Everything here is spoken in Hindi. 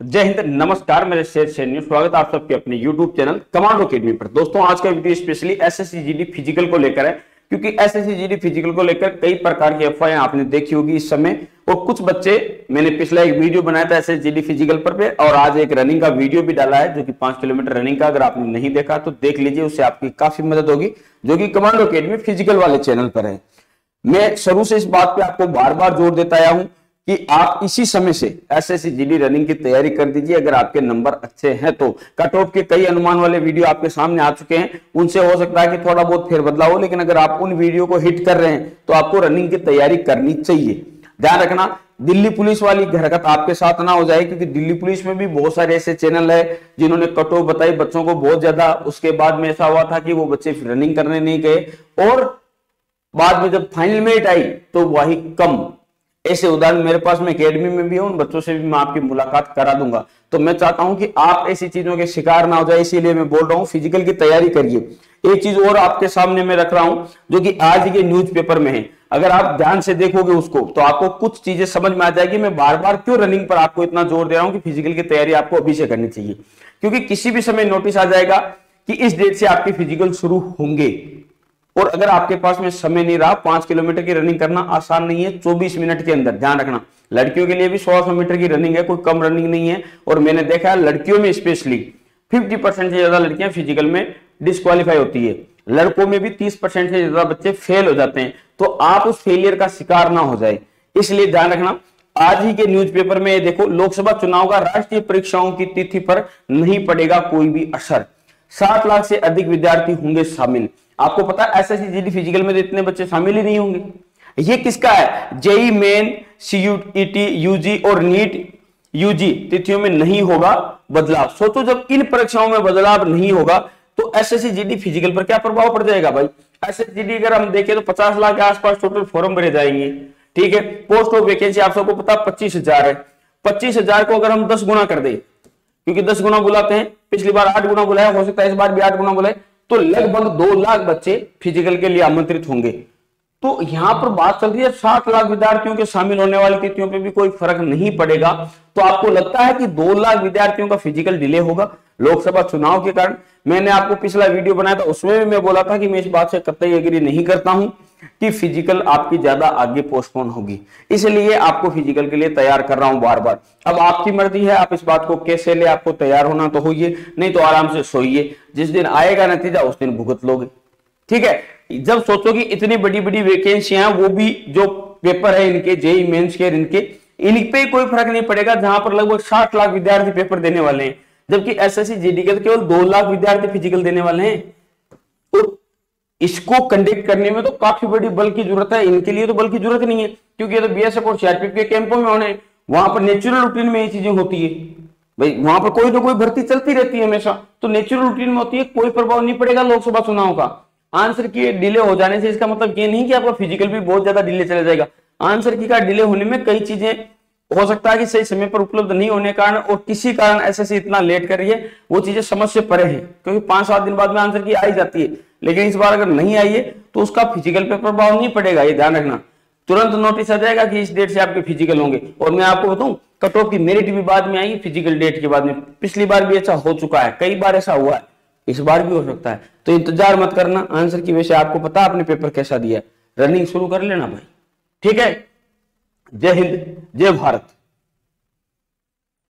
जय हिंद, नमस्कार। मेरे शेर स्वागत है आप सबके अपने YouTube चैनल कमांडो अकेडमी पर। दोस्तों, आज का video specially SSC GD physical को लेकर है, क्योंकि एसएससी जीडी फिजिकल को लेकर कई प्रकार की अफवाहें आपने देखी होगी इस समय। और कुछ बच्चे, मैंने पिछला एक वीडियो बनाया था एसएससी जीडी फिजिकल पर और आज एक रनिंग का वीडियो भी डाला है जो कि 5 किलोमीटर रनिंग का। अगर आपने नहीं देखा तो देख लीजिए, उससे आपकी काफी मदद होगी, जो कि कमांडो अकेडमी फिजिकल वाले चैनल पर है। मैं शुरू से इस बात पे आपको बार बार जोर देता आया हूं कि आप इसी समय से एसएससी जीडी रनिंग की तैयारी कर दीजिए। अगर आपके नंबर अच्छे हैं तो कट ऑफ के कई अनुमान वाले वीडियो आपके सामने आ चुके हैं, उनसे हो सकता है कि थोड़ा बहुत फेरबदलाव हो, लेकिन अगर आप उन वीडियो को हिट कर रहे हैं तो आपको रनिंग की तैयारी करनी चाहिए। ध्यान रखना, दिल्ली पुलिस वाली हरकत आपके साथ ना हो जाए, क्योंकि दिल्ली पुलिस में भी बहुत सारे ऐसे चैनल है जिन्होंने कट ऑफ बताई बच्चों को बहुत ज्यादा। उसके बाद में ऐसा हुआ था कि वो बच्चे रनिंग करने नहीं गए और बाद में जब फाइनल मेरिट आई तो वही कम। ऐसे उदाहरण मेरे पास में एकेडमी में भी है, उन बच्चों से भी मैं आपकी मुलाकात करा दूंगा। तो मैं चाहता हूं कि आप ऐसी चीजों के शिकार ना हो जाए, इसीलिए मैं बोल रहा हूं फिजिकल की तैयारी करिए। एक चीज और आपके सामने मैं रख रहा हूं जो कि आज के न्यूज़पेपर में है। अगर आप ध्यान से देखोगे उसको तो आपको कुछ चीजें समझ में आ जाएगी। मैं बार बार क्यों रनिंग पर आपको इतना जोर दे रहा हूं कि फिजिकल की तैयारी आपको अभी से करनी चाहिए, क्योंकि किसी भी समय नोटिस आ जाएगा कि इस डेट से आपके फिजिकल शुरू होंगे। और अगर आपके पास में समय नहीं रहा, 5 किलोमीटर की रनिंग करना आसान नहीं है 24 मिनट के अंदर। ध्यान रखना, लड़कियों के लिए भी 100 मीटर की रनिंग है, कोई कम रनिंग नहीं है। और मैंने देखा है लड़कियों में स्पेशली 50% से ज्यादा लड़कियां फिजिकल में डिस्क्वालीफाई होती है, लड़कों में भी 30% से ज्यादा बच्चे फेल हो जाते हैं। तो आप उस फेलियर का शिकार ना हो जाए, इसलिए ध्यान रखना। आज ही के न्यूज़पेपर में देखो, लोकसभा चुनाव का राष्ट्रीय परीक्षाओं की तिथि पर नहीं पड़ेगा कोई भी असर। 7 लाख से अधिक विद्यार्थी होंगे शामिल। आपको पता है एसएससी जीडी फिजिकल में तो इतने बच्चे शामिल ही नहीं होंगे। ये किसका है? जेई मेन, सीयूईटी, यूजी और नीट यूजी तिथियों में नहीं होगा बदलाव। सोचो, जब इन परीक्षाओं में बदलाव नहीं होगा तो एसएससी जीडी फिजिकल पर क्या प्रभाव पड़ जाएगा भाई। एसएससी जीडी अगर हम देखें तो 50 लाख के आसपास टोटल फॉर्म भरे जाएंगे। ठीक है, पोस्ट ऑफ वैकेंसी आप सबको पता 25,000 है। 25,000 को अगर हम 10 गुना कर दे, क्योंकि 10 गुना बुलाते हैं, पिछली बार 8 गुना बुलाया, हो सकता है इस बार भी 8 गुना बुलाए, तो लगभग 2 लाख बच्चे फिजिकल के लिए आमंत्रित होंगे। तो यहां पर बात चल रही है 7 लाख विद्यार्थियों के शामिल होने वाली तिथियों पे भी कोई फर्क नहीं पड़ेगा। तो आपको लगता है कि 2 लाख विद्यार्थियों का फिजिकल डिले होगा लोकसभा चुनाव के कारण? मैंने आपको पिछला वीडियो बनाया था, उसमें भी मैं बोला था कि मैं इस बात से कतई एग्री नहीं करता हूं कि फिजिकल आपकी ज्यादा आगे पोस्टपोन होगी। इसलिए आपको फिजिकल के लिए तैयार कर रहा हूं बार बार। अब आपकी मर्जी है, आप इस बात को कैसे ले। आपको तैयार होना तो होइए, नहीं तो आराम से सोइए। जिस दिन आएगा नतीजा उस दिन भुगत लोगे। ठीक है, जब सोचो कि इतनी बड़ी बड़ी वैकेंसियां, वो भी जो पेपर है इनके जेईई मेंस के, इन पे कोई फर्क नहीं पड़ेगा, जहां पर लगभग 60 लाख विद्यार्थी पेपर देने वाले हैं, जबकि एसएससी जीडी के तो केवल 2 लाख विद्यार्थी फिजिकल देने वाले हैं। तो इसको कंडक्ट करने में तो काफी बड़ी बल की जरूरत है। इनके लिए तो बल की जरूरत नहीं है, क्योंकि ये तो बीएसएफ और सीआरपीएफ के कैंपों में होने, वहां पर नेचुरल रूटीन में ये चीजें होती है भाई। वहां पर कोई ना कोई भर्ती चलती रहती है हमेशा, तो नेचुरल रूटीन में होती है, कोई प्रभाव नहीं पड़ेगा लोकसभा चुनाव का। आंसर की डिले हो जाने से इसका मतलब ये नहीं कि आपका फिजिकल भी बहुत ज्यादा डिले चला जाएगा। आंसर की का डिले होने में कई चीजें हो सकता है कि सही समय पर उपलब्ध नहीं होने कारण और किसी कारण एसएससी इतना लेट कर रही है, वो चीजें समझ से परे है, क्योंकि 5-7 दिन बाद में आंसर की आई जाती है। लेकिन इस बार अगर नहीं आई है तो उसका फिजिकल पे प्रभाव नहीं पड़ेगा, ये ध्यान रखना। तुरंत नोटिस आ जाएगा कि इस डेट से आपके फिजिकल होंगे। और मैं आपको बताऊं, कट ऑफ की मेरिट भी बाद में आएगी फिजिकल डेट के बाद में। पिछली बार भी ऐसा हो चुका है, कई बार ऐसा हुआ है, इस बार भी हो सकता है। तो इंतजार मत करना आंसर की वजह से। आपको पता आपने पेपर कैसा दिया, रनिंग शुरू कर लेना भाई। ठीक है, जय हिंद, जय भारत।